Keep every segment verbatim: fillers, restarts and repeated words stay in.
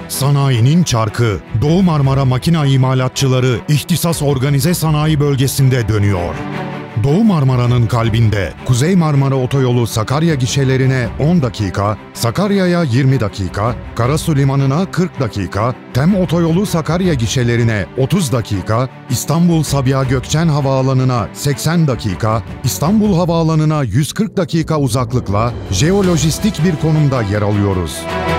Sanayinin çarkı, Doğu Marmara Makina İmalatçıları İhtisas Organize Sanayi Bölgesi'nde dönüyor. Doğu Marmara'nın kalbinde Kuzey Marmara Otoyolu Sakarya gişelerine on dakika, Sakarya'ya yirmi dakika, Karasu Limanı'na kırk dakika, Tem Otoyolu Sakarya gişelerine otuz dakika, İstanbul Sabiha Gökçen Havaalanı'na seksen dakika, İstanbul Havaalanı'na yüz kırk dakika uzaklıkla jeolojistik bir konumda yer alıyoruz.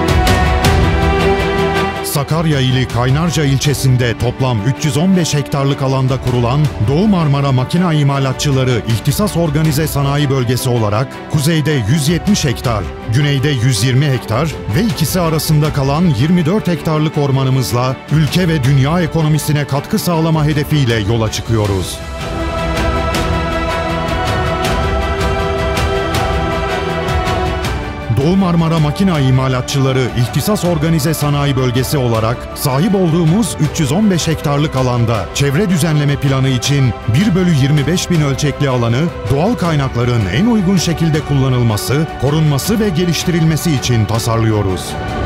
Sakarya ili Kaynarca ilçesinde toplam üç yüz on beş hektarlık alanda kurulan Doğu Marmara Makina İmalatçıları İhtisas Organize Sanayi Bölgesi olarak kuzeyde yüz yetmiş hektar, güneyde yüz yirmi hektar ve ikisi arasında kalan yirmi dört hektarlık ormanımızla ülke ve dünya ekonomisine katkı sağlama hedefiyle yola çıkıyoruz. Doğu Marmara Makina İmalatçıları İhtisas Organize Sanayi Bölgesi olarak sahip olduğumuz üç yüz on beş hektarlık alanda çevre düzenleme planı için bir bölü yirmi beş bin ölçekli alanı doğal kaynakların en uygun şekilde kullanılması, korunması ve geliştirilmesi için tasarlıyoruz.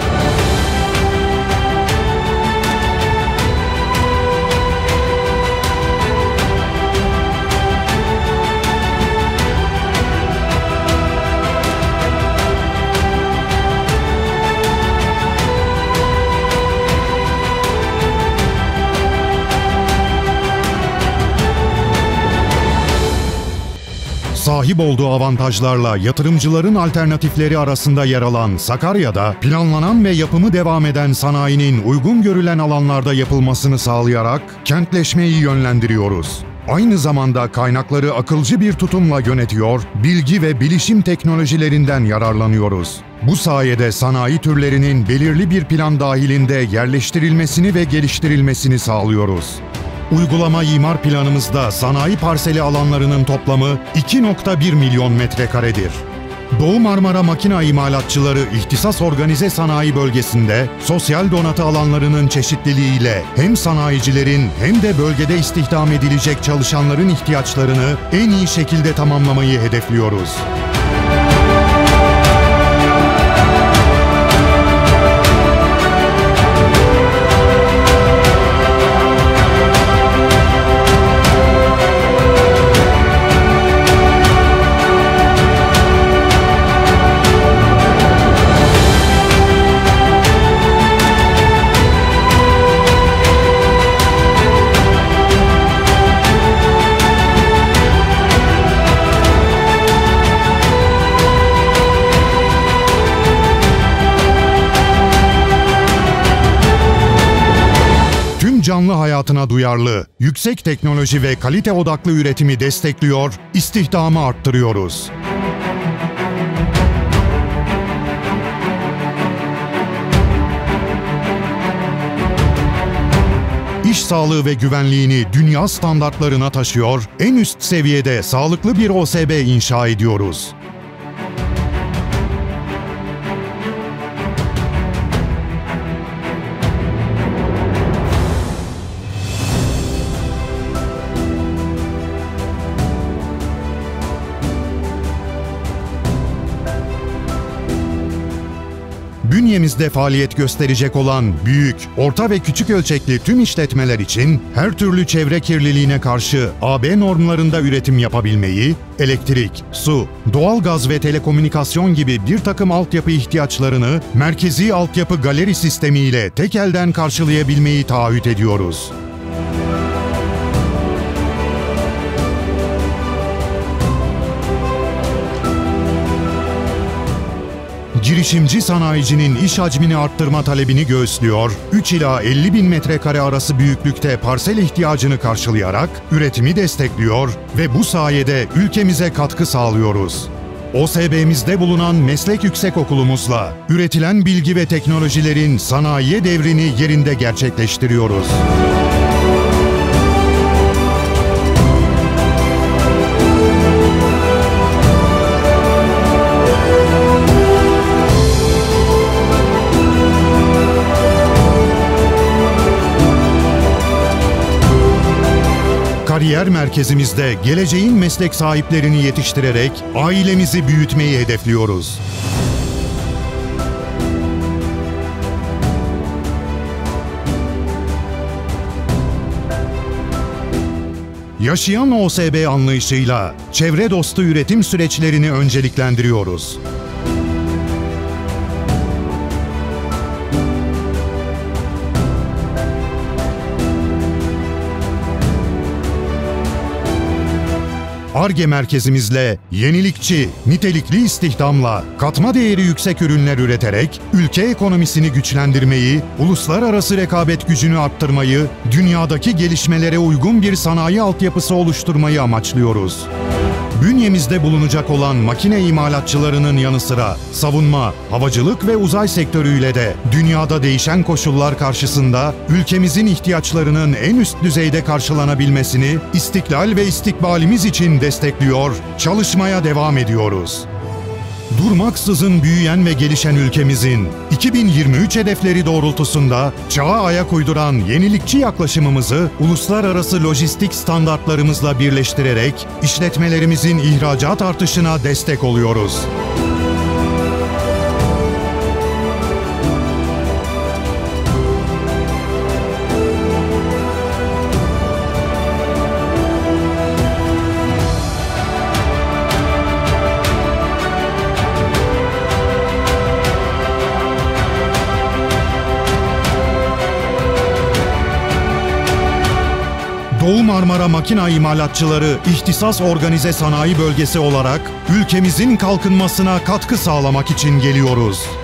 Sahip olduğu avantajlarla yatırımcıların alternatifleri arasında yer alan Sakarya'da planlanan ve yapımı devam eden sanayinin uygun görülen alanlarda yapılmasını sağlayarak kentleşmeyi yönlendiriyoruz. Aynı zamanda kaynakları akılcı bir tutumla yönetiyor, bilgi ve bilişim teknolojilerinden yararlanıyoruz. Bu sayede sanayi türlerinin belirli bir plan dahilinde yerleştirilmesini ve geliştirilmesini sağlıyoruz. Uygulama imar planımızda sanayi parseli alanlarının toplamı iki nokta bir milyon metrekaredir. Doğu Marmara Makina İmalatçıları İhtisas Organize Sanayi Bölgesi'nde sosyal donatı alanlarının çeşitliliğiyle hem sanayicilerin hem de bölgede istihdam edilecek çalışanların ihtiyaçlarını en iyi şekilde tamamlamayı hedefliyoruz. Canlı hayatına duyarlı, yüksek teknoloji ve kalite odaklı üretimi destekliyor, istihdamı arttırıyoruz. İş sağlığı ve güvenliğini dünya standartlarına taşıyor, en üst seviyede sağlıklı bir O S B inşa ediyoruz. Bünyemizde faaliyet gösterecek olan büyük, orta ve küçük ölçekli tüm işletmeler için her türlü çevre kirliliğine karşı A B normlarında üretim yapabilmeyi, elektrik, su, doğalgaz ve telekomünikasyon gibi bir takım altyapı ihtiyaçlarını merkezi altyapı galeri sistemiyle tek elden karşılayabilmeyi taahhüt ediyoruz. Girişimci sanayicinin iş hacmini arttırma talebini göğüslüyor, üç ila elli bin metrekare arası büyüklükte parsel ihtiyacını karşılayarak üretimi destekliyor ve bu sayede ülkemize katkı sağlıyoruz. O S B'mizde bulunan meslek yüksekokulumuzla üretilen bilgi ve teknolojilerin sanayiye devrini yerinde gerçekleştiriyoruz. Kariyer merkezimizde geleceğin meslek sahiplerini yetiştirerek ailemizi büyütmeyi hedefliyoruz. yaşayan O S B anlayışıyla çevre dostu üretim süreçlerini önceliklendiriyoruz. Ar-Ge merkezimizle yenilikçi, nitelikli istihdamla katma değeri yüksek ürünler üreterek ülke ekonomisini güçlendirmeyi, uluslararası rekabet gücünü arttırmayı, dünyadaki gelişmelere uygun bir sanayi altyapısı oluşturmayı amaçlıyoruz. Bünyemizde bulunacak olan makine imalatçılarının yanı sıra savunma, havacılık ve uzay sektörüyle de dünyada değişen koşullar karşısında ülkemizin ihtiyaçlarının en üst düzeyde karşılanabilmesini istiklal ve istikbalimiz için destekliyor, çalışmaya devam ediyoruz. Durmaksızın büyüyen ve gelişen ülkemizin iki bin yirmi üç hedefleri doğrultusunda çağa ayak uyduran yenilikçi yaklaşımımızı uluslararası lojistik standartlarımızla birleştirerek işletmelerimizin ihracat artışına destek oluyoruz. Doğu Marmara Makina İmalatçıları İhtisas Organize Sanayi Bölgesi olarak ülkemizin kalkınmasına katkı sağlamak için geliyoruz.